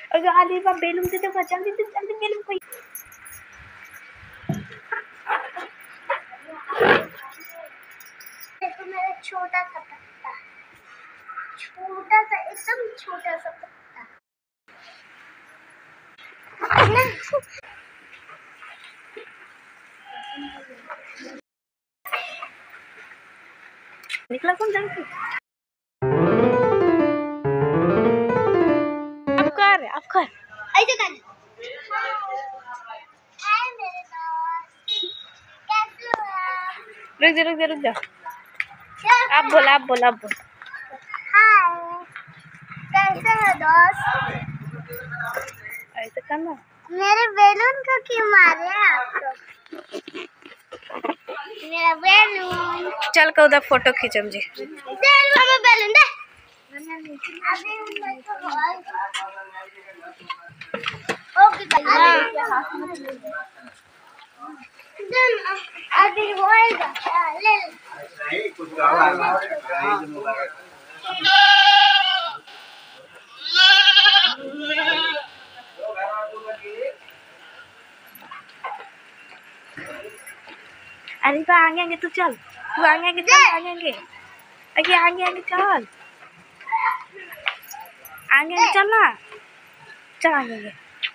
और आली बा बेलून दे दो, जल्दी से जल्दी बेलून को। देखो मेरा छोटा सा पत्ता, छोटा सा, एकदम छोटा सा पत्ता। निकला कौन जल्दी? अब कर ऐसे कर। हाय मेरे दोस्त, कैसे हो आप? रुक जा। आप बोल। हाय कैसे हो दोस्त? ऐसे करना। मेरे बैलून को क्यों मारे आप लोग? मेरा बैलून। चल के उधर फोटो खींचम जी। दे हमें बैलून दे। ओके अभी होएगा ले। अरे बा आगे तू चल, तू आगे चल, आगे चल, आगे चल ना, चल आगे।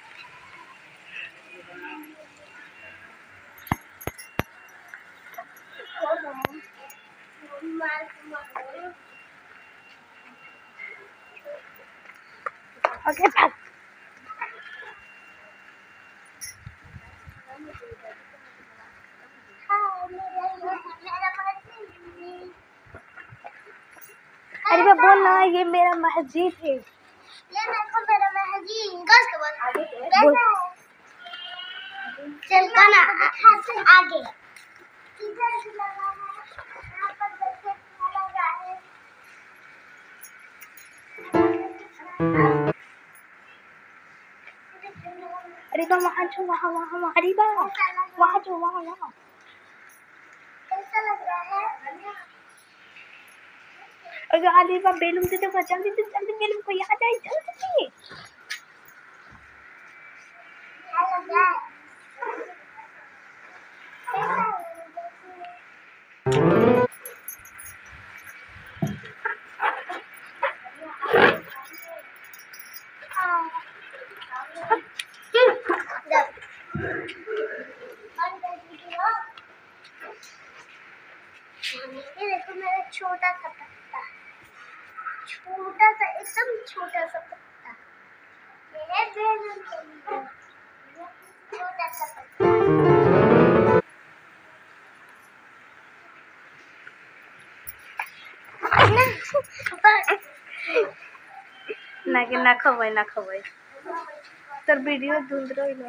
ओके भाग। अरे बा बोल ना, ये मेरा मस्जिद है। ये देखो मेरा मस्जिद। गस के बोल। बोल। चल काना आगे। किधर से लगा है? यहाँ पर देखिए क्या लगा है। अरे बा वहाँ जो वहाँ अरे बा वहाँ जो वहाँ। कैसा लग रहा है? और आली बा बेलून दे दो, जल्दी से जल्दी बेलून को। यहाँ जाए जल्दी। क्या लग रहा है? ये देखो मेरा छोटा सा पत्ता, छोटा सा, एकदम छोटा सा पत्ता। मेरे बैलून के लिए छोटा सा पत्ता। ना खवाई तर वीडियो धुंध रही।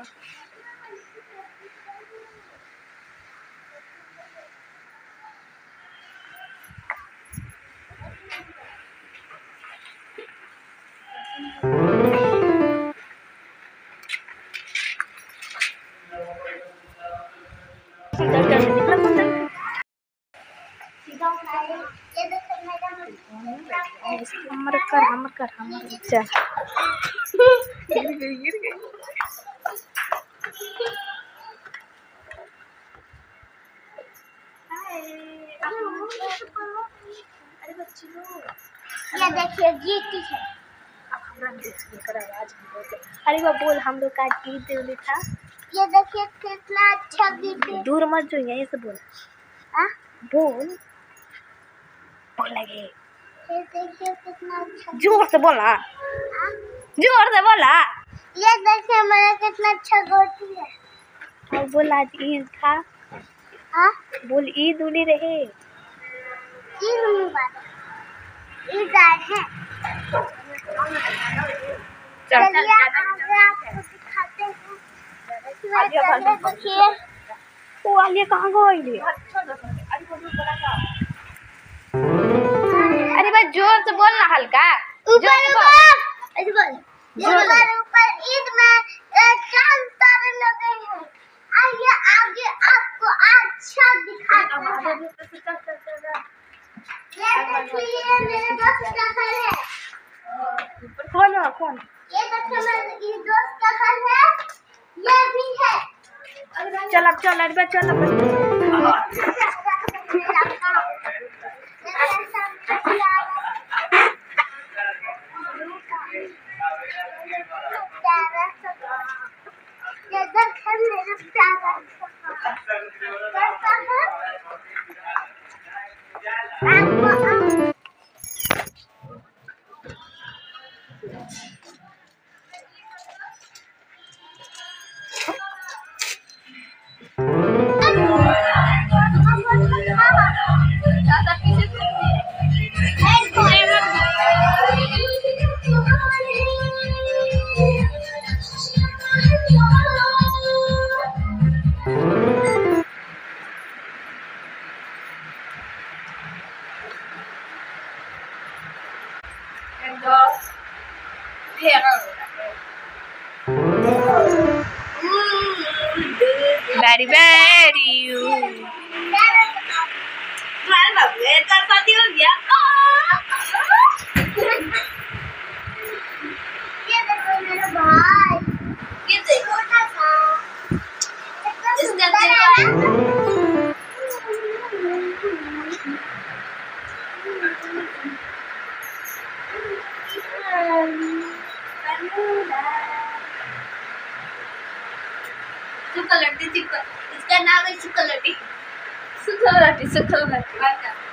हमर कर चल। गिर गई। अरे बच्ची लोग, ये देखिए जीती है। अरे बा बोल, हम लोग का गीत था। ये देखिए कितना अच्छा गीत है। दूर मत जो, यहीं से बोल। हाँ बोल लगे। ये देखिए कितना अच्छा। जोर से बोला, जोर से बोला। ये देखिए मेरा कितना अच्छा गोटी है। और बोल आज ईद था। हाँ बोल ईद उड़ी रहे। ईद मुबारक। ईद आए हैं। चलिए आगे आपको दिखाते हैं। देखिए वो आलिया कहाँ गई? अरे भाई जोर से बोलना, हल्का ऊपर ऐसे बोल। ऊपर ईद में चांद तारे लगे हैं। आइए आगे आपको अच्छा दिखाते हैं। ये देखिए मेरे दोस्त का घर है। कौन है कौन? ये देखो मेरे दोस्त का घर है, ये भी है। चल अब चल अरे चल अब very very Mal banget, tadi dia. ये देखो मेरा भाई, ये देखो छोटा सा, इसका देखो सुकलटी इसका नाम है सुकलटी सुकलटी सुकलटी